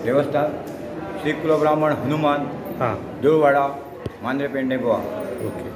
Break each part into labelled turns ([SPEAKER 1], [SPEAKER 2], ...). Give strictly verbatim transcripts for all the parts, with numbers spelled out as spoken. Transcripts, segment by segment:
[SPEAKER 1] देवस्थान श्री कुलब्राह्मण हनुमान
[SPEAKER 2] हां
[SPEAKER 1] देऊळवाडा मांद्रे पेंडे गोवा.
[SPEAKER 2] ओके.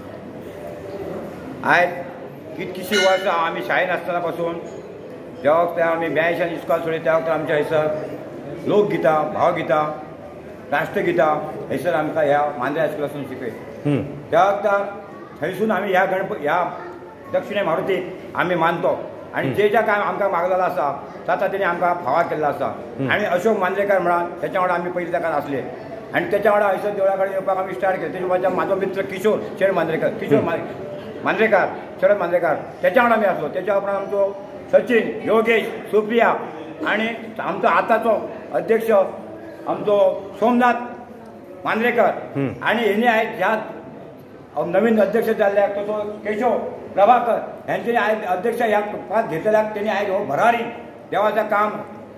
[SPEAKER 1] आयज कितकीशी वर्सां आमी शाळेन आसतना पासून जेव्हा वखदार आमी ब्यायशान इस्कॉल सोडली त्या वखदार आमच्या हैसर लोकगितां भावगितां राष्ट्रगितां हैसर आमकां ह्या मांद्रे हायस्कुलासून शिकय. त्या वखदार थंयसून आमी ह्या गणप ह्या दक्षिणे मारुतीक आमी मानतो आनी जे जे काय आमकां मागलेलो आसा ताचा तेणी आमकां फावा केल्लो आसा. आनी अशोक मांद्रेकार म्हणून त्याच्या वांगडा आमी पयलीं तेका आसले आनी त्याच्या वांगडा हयसर देवळा कडेन येवपाक आमी स्टार्ट केलें. तेजे वांगडा म्हाजो मित्र किशोर शेड मांद्रेकर किशोर मांद्रेकार शरद मांद्रेकार त्याच्या वांगडा आमी आसलो. त्याच्या उपरांत आमचो सचिन योगेश सुप्रिया आनी आमचो आतांचो अध्यक्ष आमचो सोमनाथ मांद्रेकर आनी हेणी आयज ह्या नवीन अध्यक्ष जाल्ल्याक तो केशव प्रभाकर हेंच्यांनी आयज अध्यक्ष ह्या पद घेतल्याक तेणी आयज हो भरारी देवाचें काम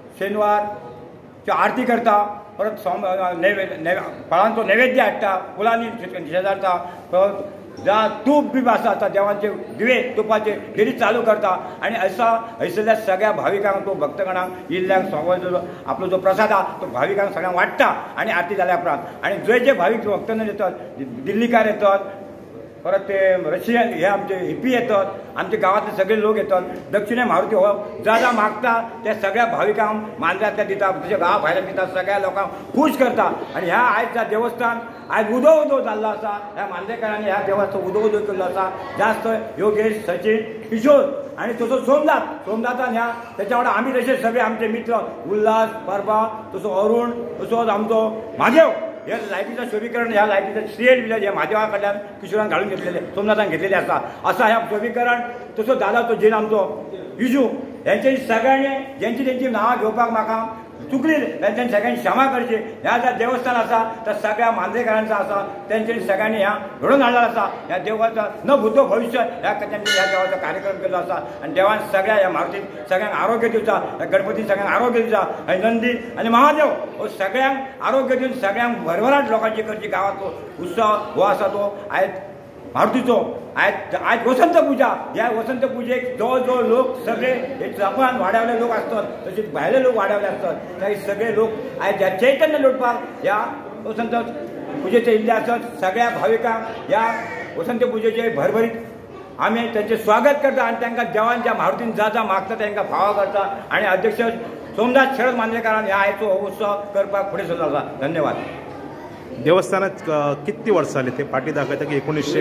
[SPEAKER 1] शेनवारची आरती करता परत सोम नैवेद्य फळांचो नैवेद्य हाडटा फुलांनी शेजारता परत जा तूप बी आसा आतां देवांचे दिवे तुपाचे फेरी चालू करता आनी असा हैसरल्या सगळ्या भाविकांक तो भक्तगणांक येयल्ल्याक सगळो आपलो जो प्रसाद आहा तो भाविकांक सगळ्यांक वाडटा आनी आरती जाल्या उपरांत आनी जे जे भावीक भक्तगण येतात दिल्लीकार येतात परत ते रशियन हे आमचे हिपी येतात आमचे गांवांतले सगळे लोक येतात. दक्षिणे मारुती हो जा जा मागता त्या सगळ्या भाविकांक मांद्र्यांतल्या दिता तुझ्या गांवा भायल्या दिता सगळ्या लोकांक खुश करता. आनी ह्या आयज देवस्थान आयज उदो उदो जाल्लो आसा. ह्या मांद्रेकारांनी ह्या देवाचो उदो उदो केल्लो आसा. जास्त योगेश सचिन किशोर आनी तसो सोमनाथ सोमनाथान ह्या त्याच्या वांगडा आमी तशे सगळे आमचे मित्र उल्हास परबा तसो अरुण तसोच आमचो म्हादेव हे लायटीचं शोभीकरण ह्या लायटीचं श्रेय विजय हे म्हादेवा कडल्यान किशोरान घालून घेतलेले सोमनाथान घेतलेले आसा. असा ह्या शोभीकरण तसो दादा तो जेन आमचो विजू हेंच्यांनी सगळ्यांनी ज्यांची तेंची नांवां घेवपाक म्हाका चुकली तेंच्यांनी सगळ्यांनी क्षमा करची. ह्या ज्या देवस्थान आसा त्या सगळ्या मांद्रेकारांचा आसा त्यांच्यानी सगळ्यांनी ह्या घडोवन हाडला आसा. ह्या देवाचा न भूतो भविष्य ह्या त्यांनी ह्या देवाचा कार्यक्रम केलो आसा आनी देवान सगळ्या ह्या मारुतीक सगळ्यांक आरोग्य दिवचा ह्या गणपती सगळ्यांक आरोग्य दिवचा आनी नंदी आनी महादेव हो सगळ्यांक आरोग्य दिवन सगळ्यांक भरभराट लोकांची करची. गांवांतलो उत्सव हो आसा तो आयज मारुतीचो आयज आयज वसंत पुजा ह्या वसंत पुजेक जो जो लोक सगळे हे जपान वाड्यावले लोक आसतात तशेंच भायले लोक वाड्यावले आसतात ते सगळे लोक आयज ह्या चैतन्य लुटपाक ह्या वसंत पुजेचे इल्ले आसत. सगळ्या भाविकांक ह्या वसंत पुजेचे भरभरीत आमी त्यांचे स्वागत करता आनी तांकां देवान ज्या मारुतीन जा जा मागता तांकां फावो करता आनी अध्यक्ष सोमनाथ शरद मांद्रेकारान ह्या आयचो हो उत्सव करपाक फुडें सरलो आसा. धन्यवाद.
[SPEAKER 2] देवस्थानात किती वर्ष झाले ते पाठी दाखवता की एकोणीसशे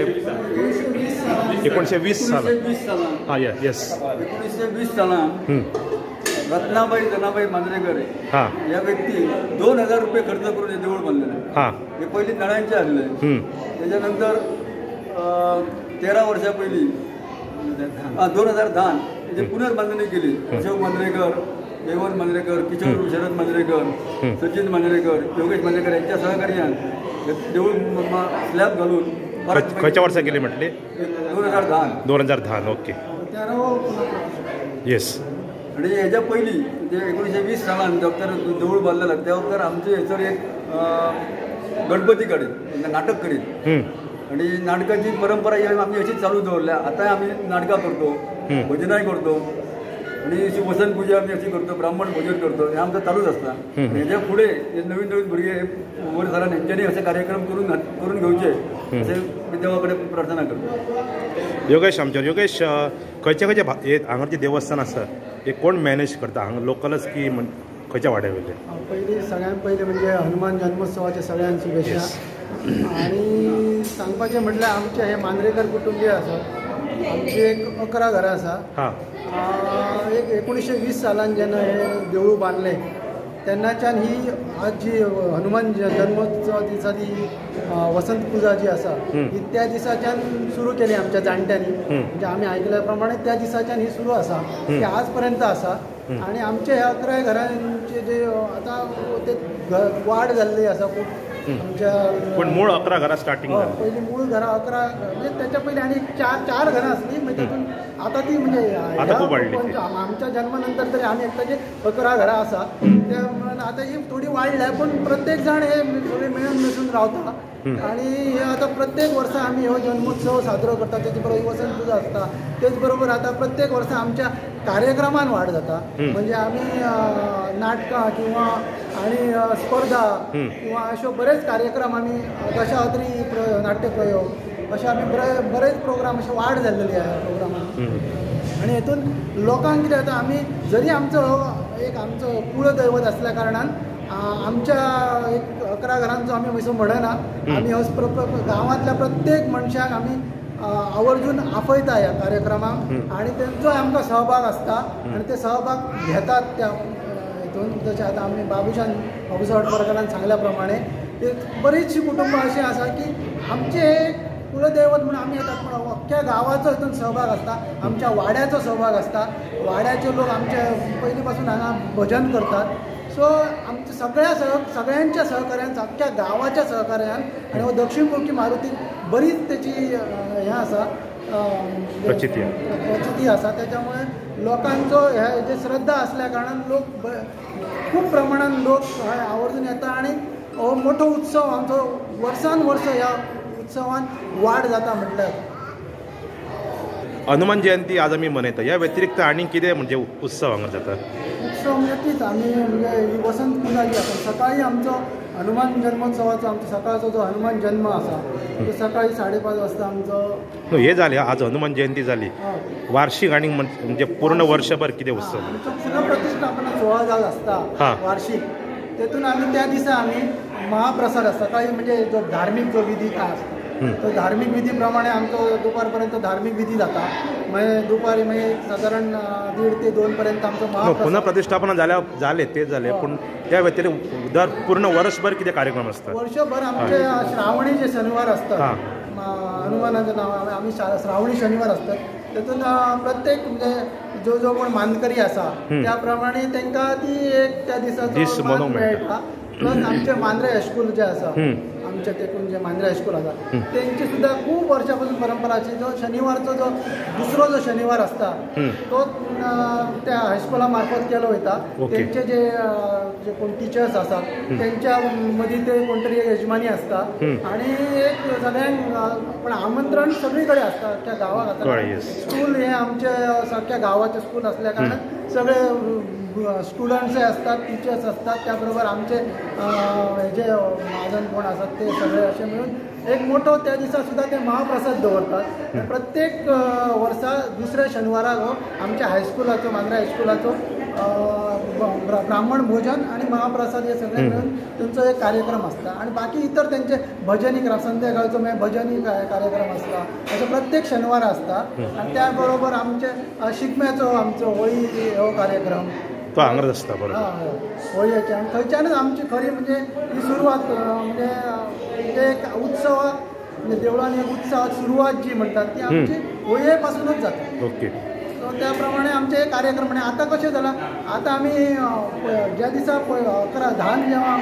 [SPEAKER 2] एकोणीसशे वीस साल हां येस
[SPEAKER 3] एकोणीसशे वीस सालान रत्नाबाई जनाबाई मांद्रेकर
[SPEAKER 2] हां
[SPEAKER 3] या व्यक्ती दोन हजार रुपये खर्च करून हे देऊळ बांधलेलं.
[SPEAKER 2] हां
[SPEAKER 3] हे पहिले नळ्यांचे आसले. त्याच्यानंतर तेरा वर्षा पहिली दोन हजार दहा त्याची पुनर्बांधणी केली. अशोक मांद्रेकर देवण मांद्रेकर किशोर शरद मांद्रेकर सचिन मांद्रेकर योगेश मांद्रेकर यांच्या सहकार्यान देऊळ स्लॅब घालून
[SPEAKER 2] खंयच्या वर्सा केली म्हटली
[SPEAKER 3] दोन हजार दहा
[SPEAKER 2] दोन हजार दहा ओके येस.
[SPEAKER 3] आणि ह्याच्या पहिली म्हणजे एकोणीसशे वीस सालान डॉक्टर देऊळ बांधलेला त्या वखदार आमचे हेचर एक गणपती कडेन नाटक करीत आणि नाटकाची परंपरा आम्ही अशीच चालू दवरल्या. आता आम्ही नाटकां करतो भजनाय करतो आणि अशी वसंत पूजा आम्ही अशी करतो ब्राह्मण भोजन करतो हे आमचं चालूच असता. ह्याच्या पुढे नवीन नवीन भुरगे वर झाला यांच्यानी असे कार्यक्रम करून करून घेवचे असे मी देवाकडे प्रार्थना करतो.
[SPEAKER 2] योगेश आमचे योगेश खंयचे खंयचे हे हांगाचे देवस्थान आसा हे कोण मॅनेज करता हांगा लोकलच की खंयच्या वाड्या वयले?
[SPEAKER 4] पयलीं सगळ्यात पयलीं म्हणजे हनुमान जन्मोत्सवाचे सगळ्यांक शुभेच्छा. आणि सांगपाचें म्हटल्यार आमचे हे मांद्रेकर कुटुंबीय आसात. आमची एक अकरा घरां आसा.
[SPEAKER 2] हां
[SPEAKER 4] एक एकोणीसशे वीस सालान जेन्ना हे देवूळ बांदलें तेन्नाच्यान ही आज जी हनुमान जन्मोत्सवा दिसाची वसंत पुजा जी आसा ही त्या दिसाच्यान सुरू केली आमच्या जाणट्यांनी. म्हणजे आमी आयकल्या प्रमाणे त्या दिसाच्यान ही सुरू आसा ती आज पर्यंत आसा. आणि आमचे ह्या अकरा घरांचे जे आता ते वाड जाल्ली आसा खूब आमच्या
[SPEAKER 2] पण मूळ अकरा घरां स्टार्टिंग
[SPEAKER 4] पयलीं मूळ घरां अकरा म्हणजे त्याच्या पयलीं आनी चार चार घरां आसली मागीर तातूंत आता ती म्हणजे
[SPEAKER 2] आता खूप वाढली ती.
[SPEAKER 4] ह्या- आमच्या जन्मानंतर तरी आम्ही एकट्याचे अकरा घरा असा त्यामुळे आता ही थोडी वाढली आहे, पण प्रत्येक जण हे सगळे मिळून मिसळून रावता आणि हे आता प्रत्येक वर्सा आम्ही हो जन्मोत्सव साजरो करता, त्याचबरोबर वसंत पूजा असता, त्याचबरोबर आता प्रत्येक वर्सा आमच्या कार्यक्रमान वाढ जाता. म्हणजे आम्ही अं, नाटकां किंवा आणि अं, स्पर्धा किंवा अशे बरेच कार्यक्रम आम्ही अं, दशावतारी प्र नाट्य प्रयोग असे आम्ही बरे बरेच प्रोग्राम असे वाढ झालेली आहे प्रोग्रामात. आणि हेतून लोकांक कितें जाता, आमी जरी आमचो एक आमचो कुळदैवत असल्या कारणान आ- आमच्या एक अकरा घरांचो आमी वयसो म्हणना, आमी हो प्र- प्र- गांवांतल्या प्रत्येक मनशाक आमी आ, आवर्जून आपयता ह्या कार्यक्रमाक आणि तेंचो आमकां सहभाग आसता आणि ते सहभाग घेतात त्या हितून. जशें आतां आमी बाबुशान बाबूसाहेब आडपरकारान सांगल्या प्रमाणे एक बरीचशी कुटुंबां अशी आसा की आमचे एक कुलदैवत म्हणून आमी येतात, पण अख्ख्या गांवाचो हितून सहभाग आसता, आमच्या वाड्याचो सहभाग आसता. वाड्याचे लोक आमचे पयलीं पासून हांगा भजन करतात. सो आमच्या सगळ्या सह सगळ्यांच्या सहकार्यान, अख्ख्या गांवाच्या सहकार्यान आणि हो दक्षिणमुखी मारुतीक बरीच त्याची अं, हें आसा अं,
[SPEAKER 2] प्रचिती
[SPEAKER 4] प्रचिती आसा. त्याच्यामुळे लोकांचो हे जे श्रद्धा असल्या कारणान लोक ब- खूप प्रमाणात लोक हांगा आवर्जून येता आणि हो मोठो उत्सव आमचो वर्सान वर्स ह्या उत्सवान वाड जाता म्हटल्यार.
[SPEAKER 2] हनुमान जयंती आज आम्ही मनयता, या व्यतिरिक्त आणि कितें म्हणजे उत्सव हांगा जाता?
[SPEAKER 4] उत्सव म्हणजे तीच आम्ही म्हणजे ही वसंत पूजा जी आसा, सकाळी आमचो हनुमान जन्मोत्सवाचो आमचो सकाळचो जो हनुमान जन्म आसा तो सकाळी साडेपाच वाजता आमचो
[SPEAKER 2] नो, हे जालें आज हनुमान जयंती जाली,
[SPEAKER 4] हय,
[SPEAKER 2] वार्षिक आणि म्हण- म्हणजे पूर्ण वर्षभर कितें उत्सव?
[SPEAKER 4] आमचो पुनःप्रतिष्ठापना सोहळा जात असता
[SPEAKER 2] हां.
[SPEAKER 4] वार्षिक. तेतून आम्ही त्या दिसा आम्ही महाप्रसाद असता सकाळी, म्हणजे जो धार्मिक जो विधी काय असता तो धार्मिक विधी प्रमाणे आमचो दुपारपर्यंत धार्मिक विधी जाता. म्हणजे दुपारी म्हणजे साधारण अं, दीड ते दोन पर्यंत आमचो
[SPEAKER 2] नो,
[SPEAKER 4] महाप्रसाद.
[SPEAKER 2] पुन्हा प्रतिष्ठापना झाल्या झाले ते झाले, पण त्या व्यतिरिक्त दर पूर्ण वर्षभर किती कार्यक्रम असतात?
[SPEAKER 4] वर्षभर आमचे श्रावणी जे शनिवार असतात,
[SPEAKER 2] हां.
[SPEAKER 4] म- हनुमानाचं नाव आम्ही शा- श्रावणी शनिवार असतात, त्यातून अं, प्रत्येक म्हणजे जो जो कोण मानकरी असा त्याप्रमाणे त्यांना ती एक त्या
[SPEAKER 2] दीस
[SPEAKER 4] दिसाचो मान
[SPEAKER 2] मनोवंक मेळटा.
[SPEAKER 4] मेळटा. प्लस आमचे मांद्रे हायस्कूल जे आसा,
[SPEAKER 2] हम्म.
[SPEAKER 4] आमच्या तेकून जे मांद्रे हायस्कूल आसा त्यांची सुद्धा खूप वर्षापासून परंपरा अशी, जो शनिवारचो जो दुसरो जो शनिवार असता तो अं, त्या हायस्कुला मार्फत केलो वयता.
[SPEAKER 2] ओके.
[SPEAKER 4] त्यांचे जे अं, जे कोण टिचर्स असतात त्यांच्या मदीं ते कोणतरी एक यजमानी असता आणि एक सगळ्यांक अं, पण आमंत्रण सगळीकडे असता अख्ख्या गावाक
[SPEAKER 2] कळ्ळें,
[SPEAKER 4] आता.
[SPEAKER 2] yes.
[SPEAKER 4] स्कूल हे आमचे अख्ख्या गावाचे स्कूल असल्या कारणान सगळे स्टुडंट्सय असतात, टीचर्स असतात, त्याबरोबर आमचे अं, हे जे महाजन कोण असतात ते सगळे असे मिळून एक मोठो त्या दिसा सुद्धा ते महाप्रसाद दवरतात. प्रत्येक अं, वर्सा दुसऱ्या शनिवाराक हो आमच्या हायस्कुलाचो मांद्रा हायस्कुलाचो अं, ब्रा- ब्राह्मण भोजन आणि महाप्रसाद हे सगळे मिळून त्यांचो एक कार्यक्रम असता. आणि बाकी इतर त्यांचे भजनी क्रा- संध्याकाळचो म्हणजे भजनी काय कार्यक्रम असता, असे प्रत्येक शनिवार असता. आणि त्याबरोबर आमचे अं, शिगम्याचो आमचो होळी हो कार्यक्रम
[SPEAKER 2] तो हांगाच असता बरोबर.
[SPEAKER 4] हय, होळयेचे. आणि थंयच्यानच आमची खरी म्हणजे ही सुरवात अं, म्हणजे अं, एक उत्सवाक म्हणजे देवळान एक उत्सवात सुरवात जी म्हणटात ती आमची होळये पासूनच जाता.
[SPEAKER 2] ओके.
[SPEAKER 4] सो त्याप्रमाणे आमचे हे कार्यक्रम म्हणजे आता कशें जाला, आता आमी अं, प- ज्या दिसा पळय अकरा धान जेव्हा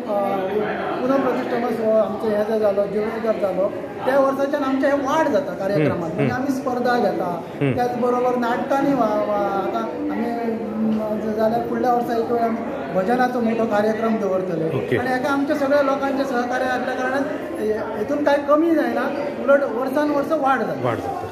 [SPEAKER 4] पुनःप्रतिष्ठापन सोहळो आमचो हे जो जालो जीर्णोद्धार जालो त्या वर्साच्यान आमचे हे वाड जाता कार्यक्रमात. म्हणजे आमी स्पर्धा घेता, त्याच बरोबर नाटकांनी वा वा- आता आमी अं, जाल्यार फुडल्या वर्सा एक वेळ आमी भजनाचो मोठो कार्यक्रम दवरतले.
[SPEAKER 2] ओके.
[SPEAKER 4] आणि हेका आमच्या सगळ्या लोकांचे सहकार्य असल्या कारणान हे- हेतून कांय कमी जायना, उलट वर्सान वर्स वाड जाता.
[SPEAKER 2] वाढ जाता.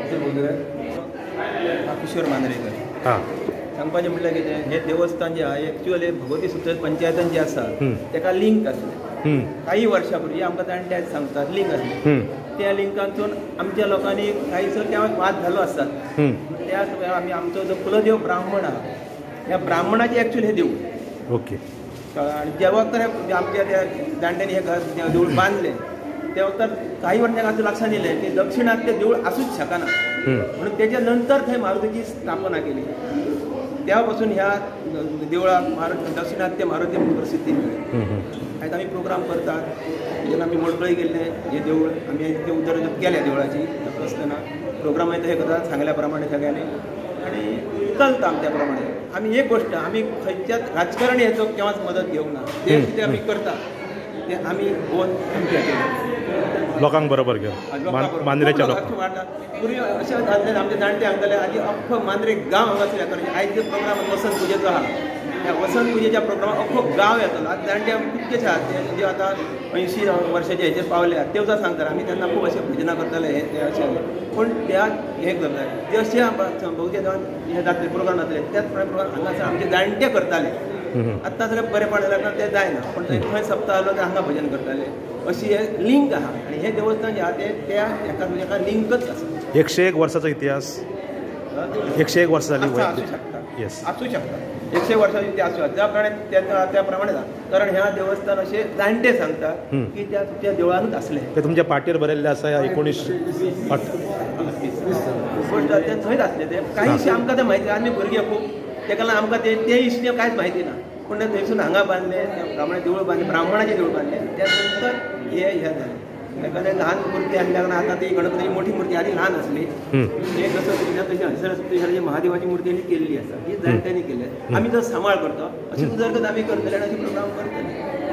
[SPEAKER 5] किशोर मांद्रेकर.
[SPEAKER 2] हां.
[SPEAKER 5] सांगपाचें म्हटल्यार कितें, हें देवस्थान जें आहा एक्चुअली भगवती सुत्र पंचायतान जें आसा तेका लिंक आसलें.
[SPEAKER 2] हम्म.
[SPEAKER 5] काही वर्सां पूर्वी आमकां जाणट्याच सांगतात लिंक आसलें.
[SPEAKER 2] हम्म.
[SPEAKER 5] त्या लिंकांतून आमच्या लोकांनी काहीसो तेव्हा वाद झालो आसतात.
[SPEAKER 2] हम्म.
[SPEAKER 5] त्याच वेळार आमी आमचो जो कुलदेव ब्राह्मण आहा ह्या ब्राह्मणाचें एक्चुअली हें देवूळ.
[SPEAKER 2] ओके.
[SPEAKER 5] कळ्ळें? आणि जे वखदार हे आमच्या त्या जाणट्यांनी हें घर जें देवूळ बांदलें त्या वखदार काही वर्सांक आमच्या लक्षांत येयलें की दक्षिणाक तें देवूळ आसूच शकना,
[SPEAKER 2] हम्म.
[SPEAKER 5] म्हणून तेच्या नंतर थंय मारुतीची स्थापना केली. तेव्हापासून ह्या देवळाक मारुती दक्षिणात्य मारुती म्हणून प्रसिद्धी मेळ्ळी.
[SPEAKER 2] हम्म. हम्म.
[SPEAKER 5] आयज आमी प्रोग्राम करतात, जेन्ना आमी मोडकळी गेल्ले हे देवूळ आमी ते उदर केल्या देवळाची आसतना प्रोग्राम हे करतात सांगल्या प्रमाणे सगळ्यांनी आणि चलता आमी त्या प्रमाणे. आमी एक गोश्ट आमी खंयच्याच राजकारणी हेचो केव्हाच मदत घेवंक ना. जे कितें आमी करता ते आमी ओन आमच्या
[SPEAKER 2] लोकांक बरोबर घेवन मान- मांद्रेच्या लोकांक
[SPEAKER 5] वाडटा पूर्वी अशें जातलें आमचे जाणटे सांगताले आदी अख्खो मांद्रे गांव हांगासर येतालो आयज जो प्रोग्राम वसंत पुजेचो आहा त्या वसंत पुजेच्या प्रोग्रामाक अख्खो गांव येतालो आतां जाणटे कितकेशे आहात ते जे आतां अंयशीं वर्साचे हेचेर पावले ते सुद्दां सांगतात आमी तेन्ना खूब अशें भजनां करताले हे ते अशें पूण त्या हे करताले जे अशें भोवते देवान हे जातले प्रोग्राम जातले त्याच प्रोग्राम हांगासर आमचे जाणटे करताले आतां जाल्यार बरें पडलें ते जायना पूण खंय सप्ताह आसलो तर हांगा भजन करताले अशी हे लिंक आहा आनी हे देवस्थान जे आहा ते त्या एका एका लिंकच आसा
[SPEAKER 2] एकशे एक वर्साचो इतिहास एकशे एक वर्सां
[SPEAKER 5] आसा,
[SPEAKER 2] जाली
[SPEAKER 5] आसूं शकता
[SPEAKER 2] येस
[SPEAKER 5] आसूं शकता एकशे वर्सांची ते आसूं त्या प्रमाणे त्या त्या प्रमाणे जाता कारण ह्या देवस्थान असे जाणटे सांगता की त्या त्या देवळानूच आसले
[SPEAKER 2] ते तुमच्या पाटीर बरयल्ले आसा एकोणीसशे
[SPEAKER 5] गोश्ट ते थंयच आसले ते कांयशे आमकां ते म्हायती आमी भुरगे खूब तेका लागून आमकां ते ते इश्ट कांयच म्हायती ना पूण ते थंयसून हांगा बांदले ब्राह्मणाचें देवूळ बांदलें ब्राह्मणाचें देवूळ बांदलें त्या नंतर हे हे जालें एखाद्या ल्हान मुर्ती आणल्या कारणान आतां ती गणपतीची मोठी मुर्ती आधी ल्हान आसली हे कसं तशी हरिसर महादेवाची मुर्ती केल्ली आसा ही जाणट्यांनी केली आमी तो सांबाळ करता अशी जर आमी करतले आनी अशी प्रोग्राम करतले